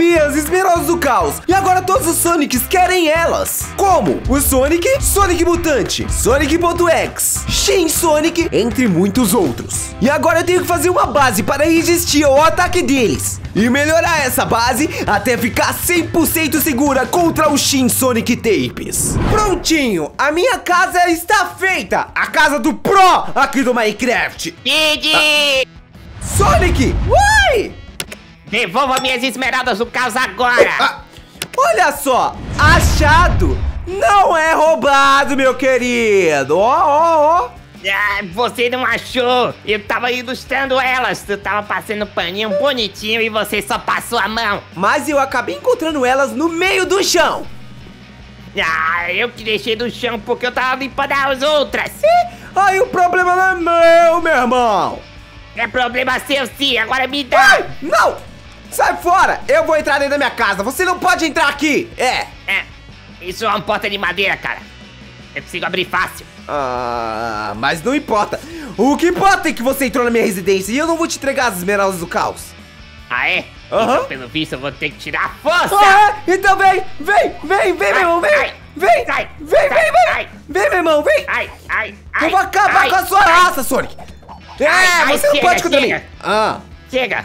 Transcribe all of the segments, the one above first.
as esmeraldas do caos. E agora todos os Sonics querem elas. Como? O Sonic, Sonic Mutante, Sonic.X, Shin Sonic, entre muitos outros. E agora eu tenho que fazer uma base para resistir ao ataque deles. E melhorar essa base até ficar 100% segura contra o Shin Sonic Tapes. Prontinho, a minha casa está feita. A casa do Pro aqui do Minecraft. Sonic, ui! Devolva minhas esmeraldas do caos agora! Olha só, achado não é roubado, meu querido. Ó. Você não achou? Eu tava ilustrando elas. Tu tava passando paninho bonitinho e você só passou a mão. Mas eu acabei encontrando elas no meio do chão. Eu que deixei do chão porque eu tava limpando as outras. Aí o problema não é meu irmão. É problema seu sim, agora me dá. Ai, não! Sai fora! Eu vou entrar dentro da minha casa. Você não pode entrar aqui. Isso é uma porta de madeira, cara. Eu consigo abrir fácil. Mas não importa. O que importa é que você entrou na minha residência e eu não vou te entregar as esmeraldas do caos. Ah, é? Aham. Então, pelo visto, eu vou ter que tirar a força. Então vem, meu irmão, vem. Vem, meu irmão, vem. Eu vou acabar com a sua raça, Sonic. Você não pode contra mim. Chega.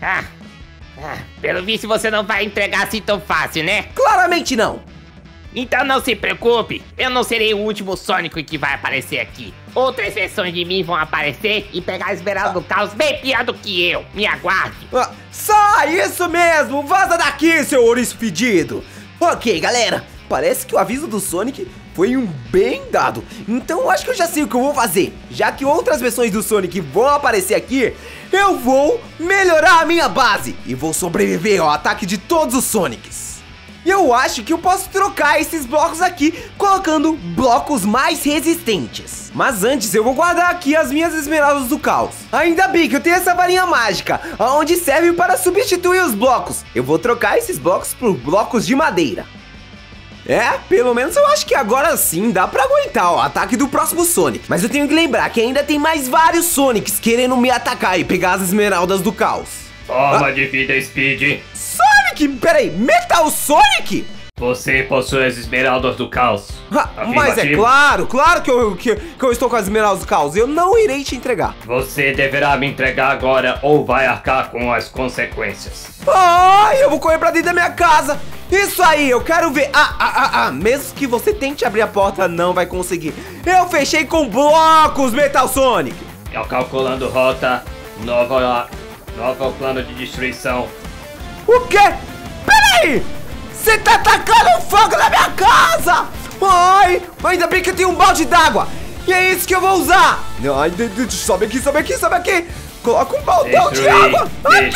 Pelo visto, você não vai entregar assim tão fácil, né? Claramente não. Então não se preocupe, eu não serei o último Sonic que vai aparecer aqui. Outras versões de mim vão aparecer e pegar a esmeralda do caos bem pior do que eu. Me aguarde. Sai, isso mesmo, vaza daqui, seu ouriço fedido. Ok, galera, parece que o aviso do Sonic foi um bem dado. Então eu acho que eu já sei o que eu vou fazer. Já que outras versões do Sonic vão aparecer aqui, eu vou melhorar a minha base e vou sobreviver ao ataque de todos os Sonics. E eu acho que eu posso trocar esses blocos aqui, colocando blocos mais resistentes. Mas antes eu vou guardar aqui as minhas esmeraldas do caos. Ainda bem que eu tenho essa varinha mágica, onde serve para substituir os blocos. Eu vou trocar esses blocos por blocos de madeira. Pelo menos eu acho que agora sim dá pra aguentar o ataque do próximo Sonic. Mas eu tenho que lembrar que ainda tem mais vários Sonics querendo me atacar e pegar as esmeraldas do caos. Forma de vida, Speed. Sonic, peraí, Metal Sonic? Você possui as esmeraldas do caos. Mas é claro que eu estou com as esmeraldas do caos. Eu não irei te entregar. Você deverá me entregar agora ou vai arcar com as consequências. Eu vou correr pra dentro da minha casa. Isso aí, eu quero ver. Mesmo que você tente abrir a porta, não vai conseguir. Eu fechei com blocos, Metal Sonic. Calculando rota, novo plano de destruição. O quê? Peraí! Você tá atacando fogo na minha casa! Ainda bem que eu tenho um balde d'água! E é isso que eu vou usar! Sobe aqui! Coloca um baldão de água!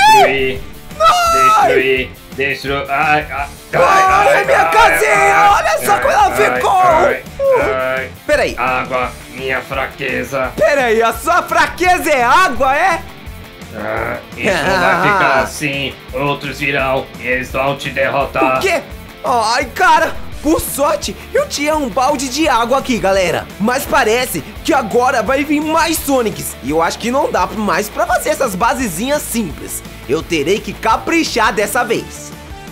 Destruir! Minha casinha! Olha só como ela ficou! Peraí! Água, minha fraqueza! Peraí, a sua fraqueza é água, é? Isso vai ficar assim, outros virão e eles vão te derrotar. O quê? Cara, por sorte eu tinha um balde de água aqui, galera. Mas parece que agora vai vir mais Sonics. E eu acho que não dá mais pra fazer essas basezinhas simples. Eu terei que caprichar dessa vez.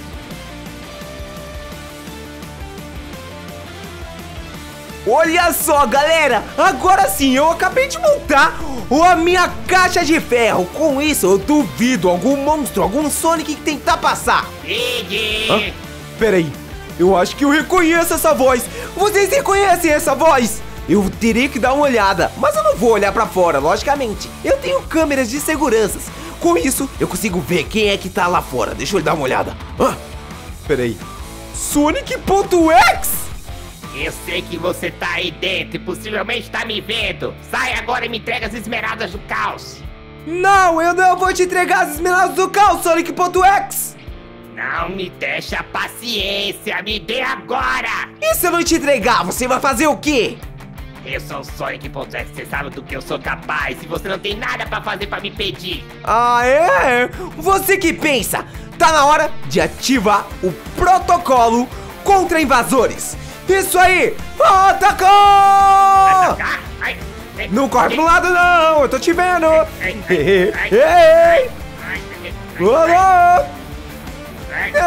Olha só, galera, agora sim, eu acabei de montar a minha caixa de ferro. Com isso, eu duvido algum monstro, algum Sonic que tentar passar. Peraí, eu acho que eu reconheço essa voz. Vocês reconhecem essa voz? Eu terei que dar uma olhada, mas eu não vou olhar pra fora, logicamente. Eu tenho câmeras de segurança. Com isso, eu consigo ver quem é que tá lá fora. Deixa eu dar uma olhada. Peraí, Sonic.X? Eu sei que você tá aí dentro e possivelmente tá me vendo. Sai agora e me entrega as esmeraldas do caos. Não, eu não vou te entregar as esmeraldas do caos, Sonic.X. Não me deixa paciência, me dê agora. E se eu não te entregar, você vai fazer o quê? Eu sou o Sonic.X, você sabe do que eu sou capaz e você não tem nada pra fazer pra me impedir. É? Você que pensa? Tá na hora de ativar o protocolo contra invasores. Isso aí! Atacou! Atacar? Não corre pro lado não, eu tô te vendo! Ei! Alô!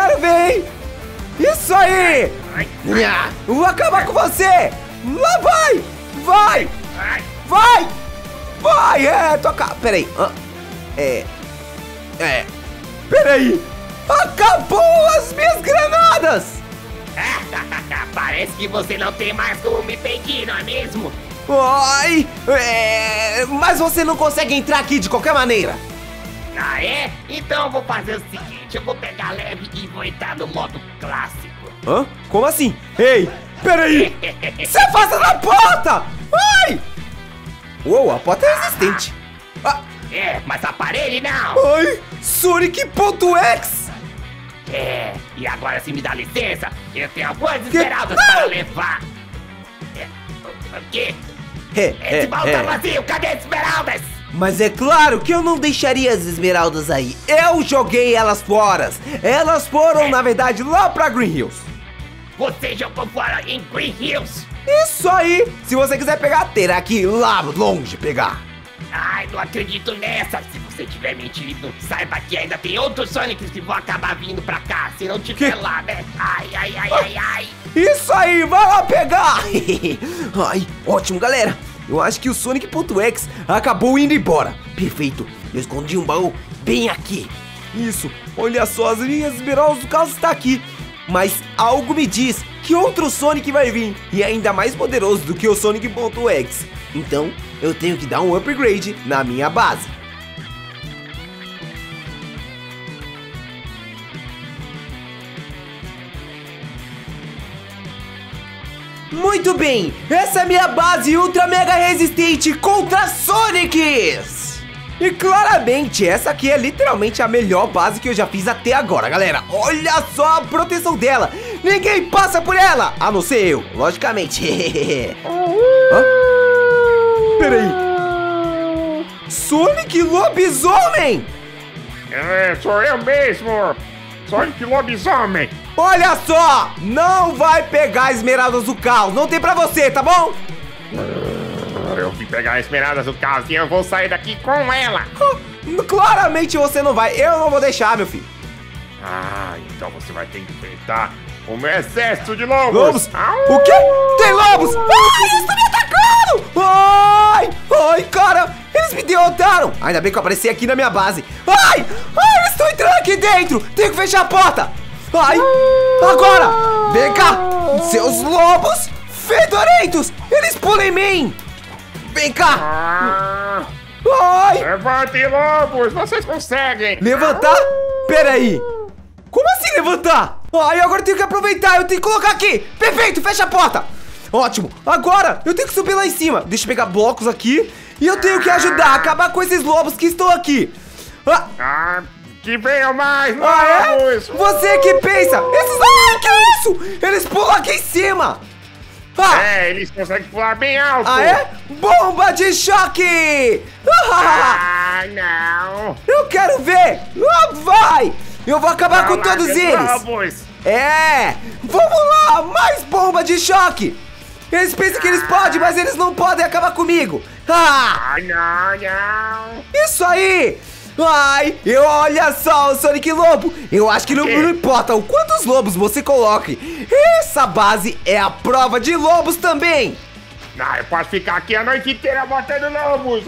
quero ver, hein? Isso aí! Eu vou acabar com você! Lá vai! Vai! Vai! Vai! Peraí. Peraí! Acabou as minhas granadas! Parece que você não tem mais como me pedir, não é mesmo? Ai! Mas você não consegue entrar aqui de qualquer maneira! Ah, é? Então eu vou fazer o seguinte, eu vou pegar leve e vou entrar no modo clássico. Hã? Como assim? Ei! Peraí! Se afasta da porta! Ai! Uou, a porta é resistente. Mas aparelho não! Ai! Sonic.exe! E agora se me dá licença, eu tenho algumas esmeraldas para levar. O quê? Esse baú tá vazio, cadê as esmeraldas? Mas é claro que eu não deixaria as esmeraldas aí. Eu joguei elas fora. Elas foram, na verdade, lá pra Green Hills. Você jogou fora em Green Hills? Isso aí! Se você quiser pegar, terá que ir lá longe pegar. Ai, não acredito nessa. Se você tiver mentindo, saiba que ainda tem outros Sonics que vão acabar vindo pra cá. Se não tiver lá, né? Ai. Isso aí, vai lá pegar! Ai, ótimo, galera. Eu acho que o Sonic.exe acabou indo embora. Perfeito, eu escondi um baú bem aqui. Isso, olha só, as minhas esmeraldas do caso está aqui. Mas algo me diz que outro Sonic vai vir, e ainda mais poderoso do que o Sonic.exe. Então, eu tenho que dar um upgrade na minha base. Muito bem, essa é a minha base ultra mega resistente contra Sonics! E claramente, essa aqui é literalmente a melhor base que eu já fiz até agora, galera. Olha só a proteção dela, ninguém passa por ela, a não ser eu, logicamente. Peraí, Sonic Lobisomem? Sou eu mesmo, Sonic Lobisomem. Olha só, não vai pegar esmeraldas do caos, não tem pra você, tá bom? Eu vim pegar esmeraldas do caos e eu vou sair daqui com ela. Claramente você não vai, eu não vou deixar, meu filho. Então você vai ter que enfrentar o meu exército de lobos. Lobos? O quê? Tem lobos? Ai, eles estão me atacando! Ai, cara, eles me derrotaram. Ainda bem que eu apareci aqui na minha base. Ai, eles estão entrando aqui dentro. Tenho que fechar a porta. Ai, agora, vem cá, seus lobos fedorentos, eles pulam em mim. Vem cá. Ai. Levantem, lobos, vocês conseguem. Levantar? Peraí. Como assim levantar? Ai, agora eu tenho que aproveitar, eu tenho que colocar aqui. Perfeito, fecha a porta. Ótimo, agora eu tenho que subir lá em cima. Deixa eu pegar blocos aqui. E eu tenho que ajudar a acabar com esses lobos que estão aqui. Que venham mais lobos. É? Você que pensa. Ai, que isso? Eles pulam aqui em cima. Eles conseguem pular bem alto. É? Bomba de choque. Não. Eu quero ver. Lá vai. Eu vou acabar com todos eles. Lobos. Vamos lá, mais bomba de choque. Eles pensam que eles podem, mas eles não podem acabar comigo. Não. Isso aí. Ai, olha só o Sonic Lobo. Eu acho que não importa o quantos lobos você coloque. Essa base é a prova de lobos também. Eu posso ficar aqui a noite inteira matando lobos.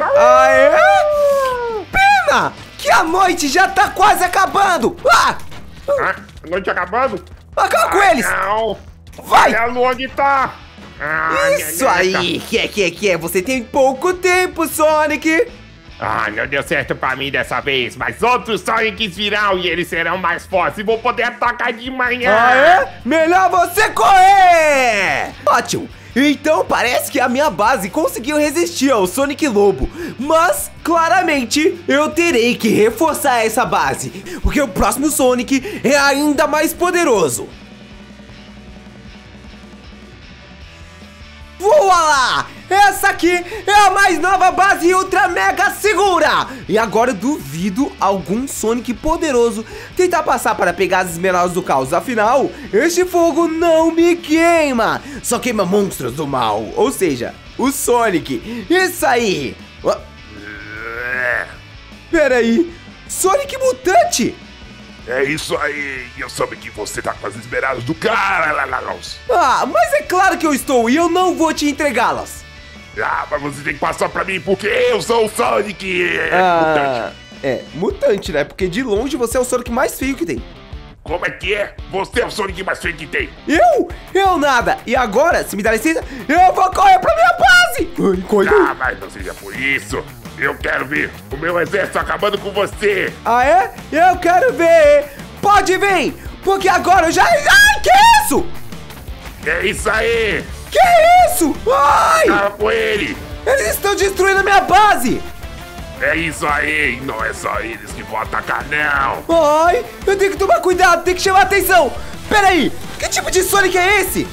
Pena que a noite já tá quase acabando. A noite acabando? Acaba com eles. Não. Vai. Olha a lua onde tá. Isso aí. Que? Você tem pouco tempo, Sonic. Não deu certo pra mim dessa vez, mas outros Sonics virão e eles serão mais fortes e vou poder atacar de manhã. Melhor você correr! Ótimo! Então parece que a minha base conseguiu resistir ao Sonic Lobo, mas claramente eu terei que reforçar essa base, porque o próximo Sonic é ainda mais poderoso. Voa lá! Essa aqui é a mais nova base ultra mega segura! E agora eu duvido algum Sonic poderoso tentar passar para pegar as esmeraldas do caos. Afinal, este fogo não me queima, só queima monstros do mal. Ou seja, o Sonic. Isso aí! Pera aí, Sonic Mutante! É isso aí, eu soube que você tá com as esmeraldas do cara. Ah, mas é claro que eu estou e eu não vou te entregá-las. Ah, mas você tem que passar pra mim porque eu sou o Sonic mutante, né? Porque de longe você é o Sonic mais feio que tem. Como é que é? Você é o Sonic mais feio que tem. Eu nada. E agora, se me dá licença, eu vou correr pra minha base. Ai, corre. Ah, mas não seja por isso. Eu quero ver o meu exército acabando com você. Ah, é? Eu quero ver. Pode vir, porque agora eu já... Ai, que isso? É isso aí. Que isso? Ai! Acaba com ele. Eles estão destruindo a minha base. É isso aí. Não é só eles que vão atacar, não. Ai, eu tenho que tomar cuidado, tenho que chamar atenção. Pera aí, que tipo de Sonic é esse?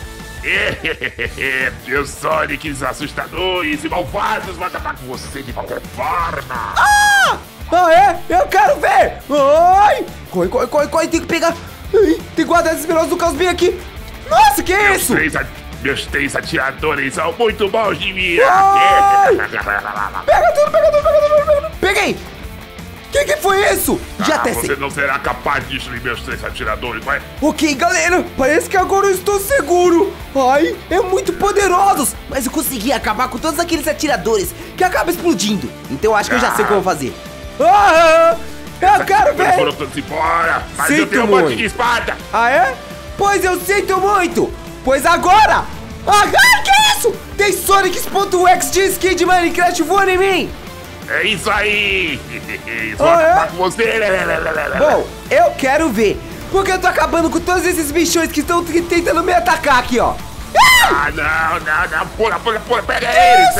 Meus Sonics assustadores e malvados vão acabar com você de qualquer forma. Ah, é? Eu quero ver. Ai, corre, tem que pegar. Ai, tem que guardar esses veloz do caos bem aqui. Nossa, que é isso? Meus três atiradores são muito bons de mirar. Pega tudo. Peguei. Que foi isso? Já testei. Você não será capaz de destruir meus três atiradores, vai? Ok, galera, parece que agora eu estou seguro. Ai, é muito poderosos. Mas eu consegui acabar com todos aqueles atiradores que acabam explodindo. Então eu acho que eu já sei o que eu vou fazer. Eu quero ver. Foram todos embora, mas Sinto eu tenho um monte de espada. Ah, é? Pois eu sinto muito. Pois agora... que isso? Tem Sonic.exe de skin de Minecraft voando em mim. É isso aí! Vou acabar com você! Bom, eu quero ver, porque eu tô acabando com todos esses bichões que estão tentando me atacar aqui, ó. Não, pula, pega eles!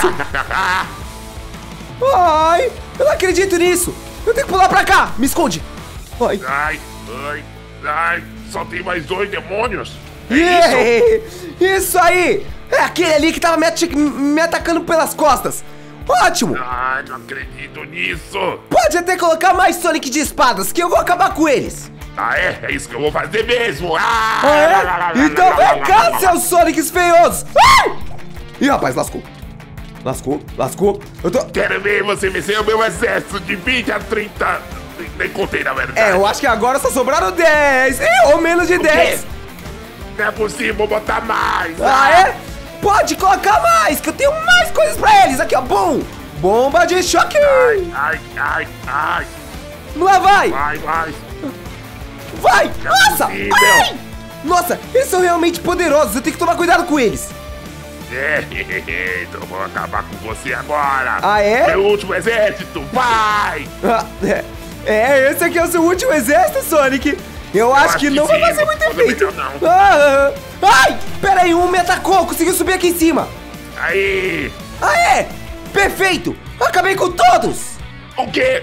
Ai, eu não acredito nisso! Eu tenho que pular pra cá! Me esconde! Ai, só tem mais 2 demônios! Isso aí! É aquele ali que tava me atacando pelas costas! Ótimo! Ai, não acredito nisso! Pode até colocar mais Sonic de espadas, que eu vou acabar com eles! Ah, é? É isso que eu vou fazer mesmo! Então vem cá, seus Sonics feiosos! Ih, rapaz, lascou! Eu tô... Quero ver você vencer o meu exército de 20 a 30... Nem contei, na verdade! Eu acho que agora só sobraram 10! Ou menos de 10! Não é possível, vou botar mais! Ah, é? Pode colocar mais, que eu tenho mais coisas pra eles. Aqui, ó, bom. Bomba de choque. Ai. Lá vai. Vai. Nossa. Ai. Nossa, eles são realmente poderosos. Eu tenho que tomar cuidado com eles. Então vou acabar com você agora. Ah, é? Meu último exército, vai. Esse aqui é o seu último exército, Sonic. Eu acho que não vai fazer muito efeito. Ai, pera aí, um me atacou, conseguiu subir aqui em cima. Aí. Aê, perfeito, acabei com todos. O quê?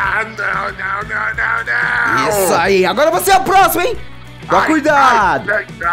Não. Isso aí, agora você é o próximo, hein? Toma cuidado.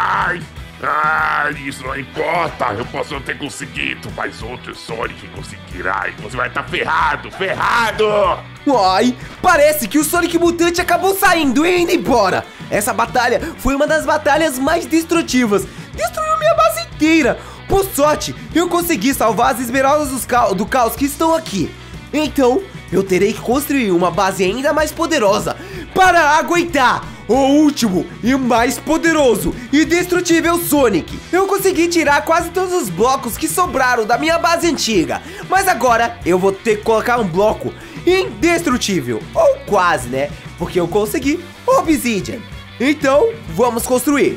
Isso não importa. Eu posso não ter conseguido, mas outro Sonic conseguirá e você vai estar ferrado. Ai, parece que o Sonic Mutante acabou saindo e indo embora. Essa batalha foi uma das batalhas mais destrutivas. Destruiu minha base inteira. Por sorte, eu consegui salvar as esmeraldas do caos que estão aqui. Então, eu terei que construir uma base ainda mais poderosa para aguentar o último e mais poderoso e destrutível Sonic. Eu consegui tirar quase todos os blocos que sobraram da minha base antiga, mas agora eu vou ter que colocar um bloco indestrutível, ou quase, né? Porque eu consegui Obsidian. Então, vamos construir.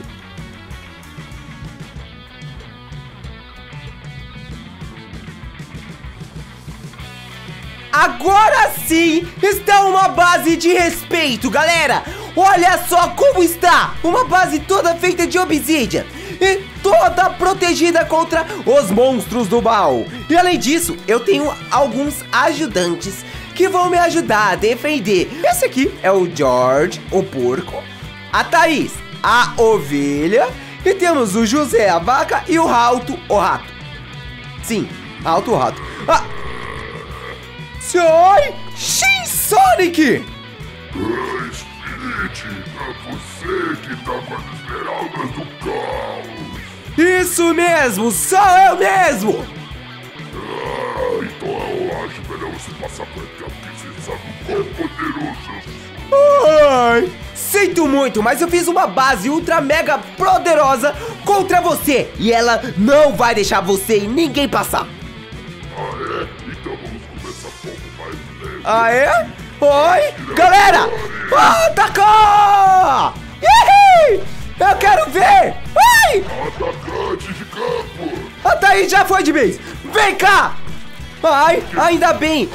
Agora sim, está uma base de respeito, galera. Olha só como está. Uma base toda feita de obsidian e toda protegida contra os monstros do baú. E além disso, eu tenho alguns ajudantes que vão me ajudar a defender. Esse aqui é o George, o porco, a Thaís, a ovelha, e temos o José, a vaca, e o Rauto, o rato. Sim, Rauto, o rato. Sai! Shin Sonic! Spirit, é você que tá com as esmeraldas do caos. Isso mesmo, sou eu mesmo! Então eu acho melhor você passar por aqui, porque você sabe o quão poderoso eu sou. Ai, Sinto muito, mas eu fiz uma base ultra mega poderosa contra você. E ela não vai deixar você e ninguém passar. Então vamos começar pouco mais leve. Ah, é? Oi, galera! Atacou! Ih! Eu quero ver! Ai! Atacante de campo! A Thaís já foi de vez! Vem cá! Ai, ainda bem!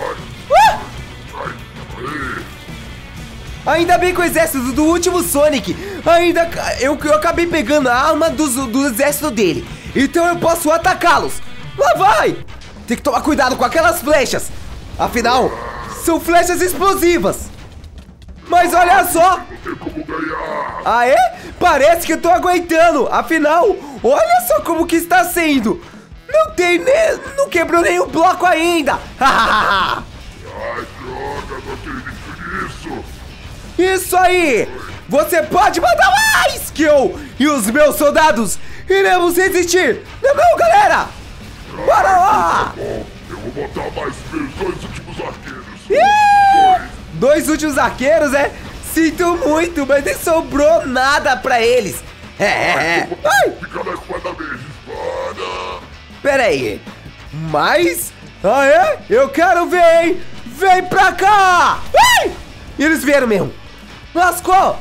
Ainda bem que o exército do último Sonic eu acabei pegando a arma do exército dele. Então eu posso atacá-los. Lá vai! Tem que tomar cuidado com aquelas flechas. Afinal, são flechas explosivas. Mas olha só! Não tem como ganhar! Ah, é? Parece que eu tô aguentando. Afinal, olha só como que está sendo. Não quebrou nenhum bloco ainda. Ai, droga, não acredito nisso! Isso aí! Você pode mandar mais que eu e os meus soldados iremos resistir. Não, galera! Bora lá! Bom, eu vou botar mais meus 2 últimos arqueiros. Dois últimos arqueiros, é? Sinto muito, mas nem sobrou nada pra eles. Ai! Fica na espada mesmo, espada! Pera aí. Mas... Ah, é? Eu quero ver, hein? Vem pra cá! Ai! Eles vieram mesmo. Lascou!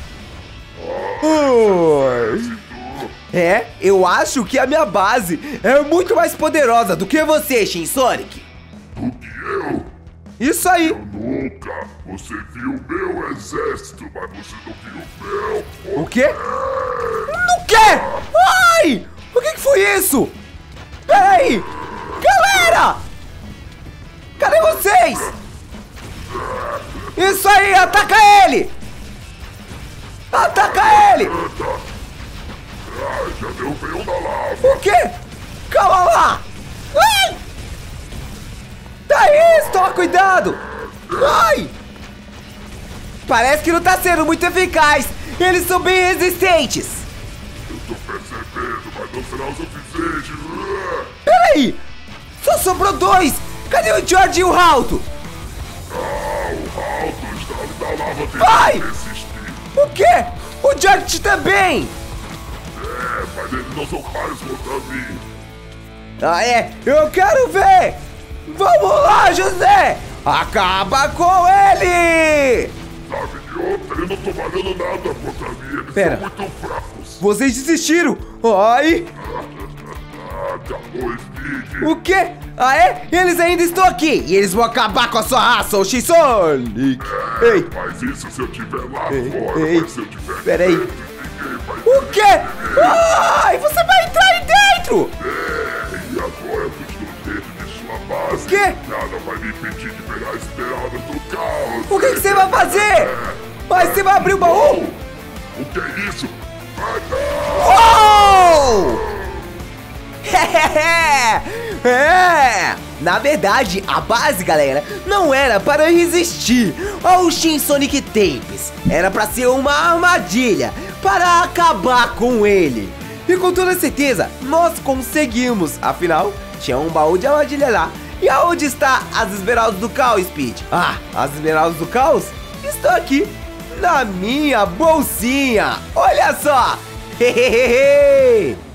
É, eu acho que a minha base é muito mais poderosa do que você, Shin Sonic. Do que eu? Isso aí. Nunca! Você viu meu exército, mas você não viu meu... O quê? O quê? Ai! O que foi isso? Peraí! Galera! Cadê vocês? Isso aí! Ataca ele! Ataca ele! Ai, já derrubei um na lava! O quê? Calma lá! Ai! Thaís, toma cuidado! Ai! Parece que não tá sendo muito eficaz! Eles são bem resistentes! Eu tô percebendo, mas não será o suficiente! Peraí! Só sobrou 2! Cadê o George e o Halto? O Alto está na lava Vai! tentando resistir! O quê? O George também! Mas eles não são caros contra mim! Ah, é? Eu quero ver! Vamos lá, José! Acaba com ele! Sabe de outra, eles não estão valendo nada contra mim! Eles Pera. são muito fracos! Vocês desistiram! Ai! Acabou, Speed! O quê? Ah, é? Eles ainda estão aqui! E eles vão acabar com a sua raça, o X-Sonic! Ei! Mas isso se eu estiver lá Ei, fora, ei, mas se eu estiver peraí. dentro, ninguém vai O quê? Ai! Você vai entrar aí dentro! E agora eu continuo dentro de sua base. O quê? Nada vai me impedir de pegar as esmeraldas do caos. O que você vai fazer? Mas você vai abrir o baú? O que é isso? Ah, não! Oh! É! Na verdade, a base, galera, não era para resistir ao Shin Sonic Tapes. Era para ser uma armadilha para acabar com ele. E com toda certeza, nós conseguimos. Afinal, tinha um baú de armadilha lá. E aonde está as esmeraldas do caos, Speed? Ah, as esmeraldas do caos estão aqui na minha bolsinha. Olha só! Hehehe!